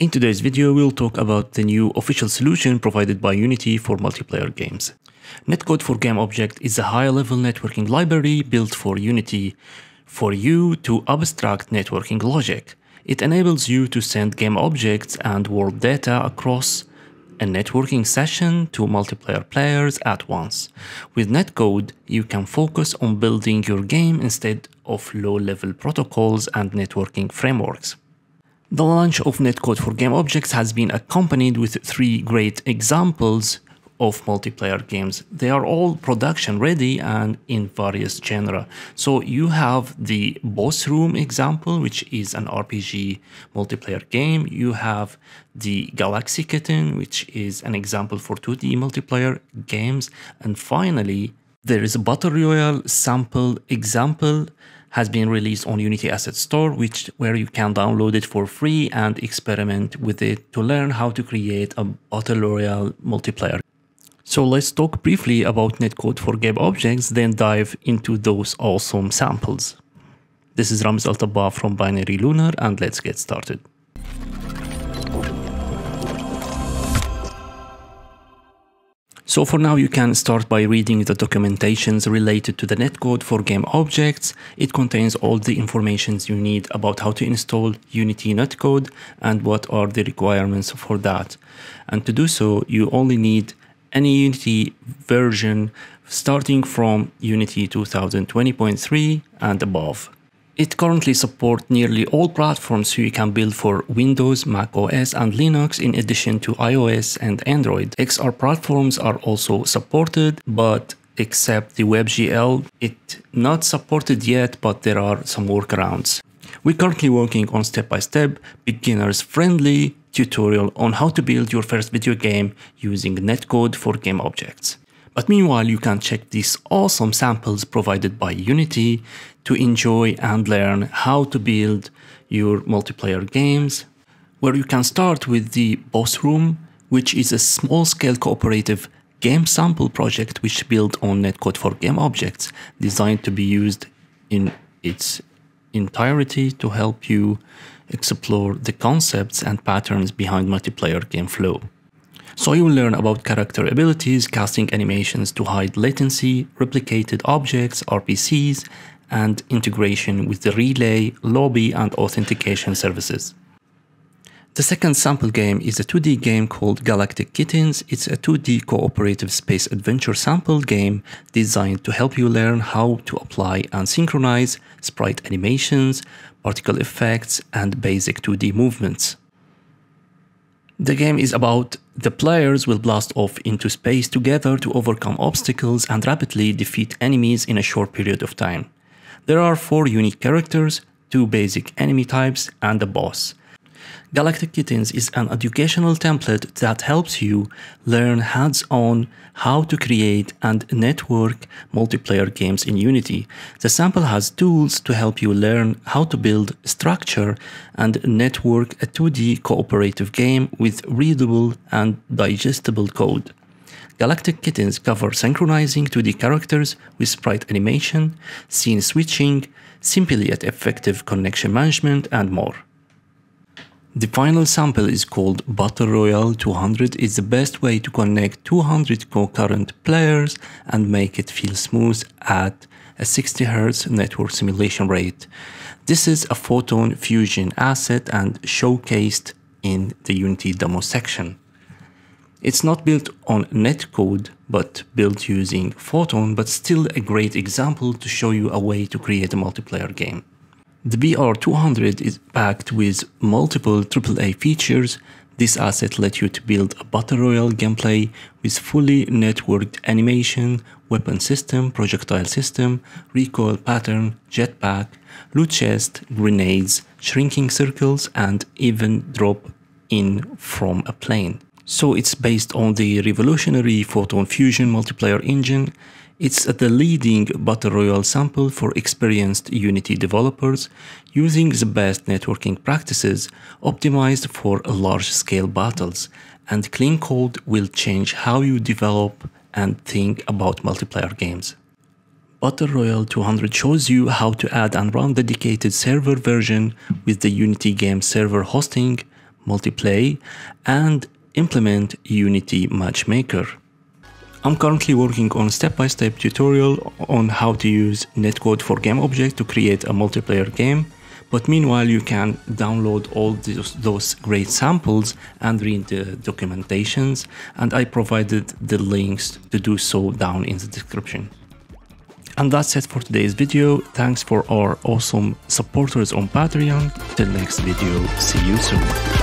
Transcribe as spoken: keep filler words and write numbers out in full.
In today's video, we'll talk about the new official solution provided by Unity for multiplayer games. Netcode for GameObjects is a high-level networking library built for Unity for you to abstract networking logic. It enables you to send GameObjects and world data across a networking session to multiplayer players at once. With Netcode, you can focus on building your game instead of low-level protocols and networking frameworks. The launch of Netcode for GameObjects has been accompanied with three great examples of multiplayer games. They are all production ready and in various genres. So you have the Boss Room example, which is an R P G multiplayer game. You have the Galactic Kittens, which is an example for two D multiplayer games. And finally, there is a Battle Royale sample example has been released on Unity Asset Store, which where you can download it for free and experiment with it to learn how to create a Battle Royale multiplayer. So let's talk briefly about Netcode for GameObjects, then dive into those awesome samples. This is Ramz Al-Tabba from Binary Lunar, and let's get started. So for now, you can start by reading the documentations related to the Netcode for GameObjects. It contains all the information you need about how to install Unity Netcode and what are the requirements for that. And to do so, you only need any Unity version starting from Unity two thousand twenty point three and above. It currently supports nearly all platforms, so you can build for Windows, macOS, and Linux in addition to iOS and Android. X R platforms are also supported, but except the WebGL, it's not supported yet, but there are some workarounds. We're currently working on step-by-step, beginners-friendly tutorial on how to build your first video game using Netcode for GameObjects. But meanwhile, you can check these awesome samples provided by Unity to enjoy and learn how to build your multiplayer games, where you can start with the Boss Room, which is a small-scale cooperative game sample project which built on Netcode for GameObjects, designed to be used in its entirety to help you explore the concepts and patterns behind multiplayer game flow. So you will learn about character abilities, casting animations to hide latency, replicated objects, R P Cs, and integration with the relay, lobby, and authentication services. The second sample game is a two D game called Galactic Kittens. It's a two D cooperative space adventure sample game designed to help you learn how to apply and synchronize sprite animations, particle effects, and basic two D movements. The game is about the players will blast off into space together to overcome obstacles and rapidly defeat enemies in a short period of time. There are four unique characters, two basic enemy types, and a boss. Galactic Kittens is an educational template that helps you learn hands-on how to create and network multiplayer games in Unity. The sample has tools to help you learn how to build, structure, and network a two D cooperative game with readable and digestible code. Galactic Kittens cover synchronizing two D characters with sprite animation, scene switching, simple yet effective connection management, and more. The final sample is called Battle Royale two hundred. It's the best way to connect two hundred concurrent players and make it feel smooth at a sixty hertz network simulation rate. This is a Photon Fusion asset and showcased in the Unity demo section. It's not built on Netcode, but built using Photon, but still a great example to show you a way to create a multiplayer game. The B R two hundred is packed with multiple triple A features. This asset lets you to build a Battle Royale gameplay with fully networked animation, weapon system, projectile system, recoil pattern, jetpack, loot chest, grenades, shrinking circles, and even drop in from a plane. So it's based on the revolutionary Photon Fusion multiplayer engine. It's the leading Battle Royale sample for experienced Unity developers using the best networking practices optimized for large-scale battles, and clean code will change how you develop and think about multiplayer games. Battle Royale two hundred shows you how to add and run dedicated server version with the Unity game server hosting, multiplay, and implement Unity Matchmaker. I'm currently working on a step-by-step tutorial on how to use Netcode for GameObjects to create a multiplayer game. But meanwhile, you can download all those, those great samples and read the documentations, and I provided the links to do so down in the description. And that's it for today's video. Thanks for our awesome supporters on Patreon. Till next video, see you soon.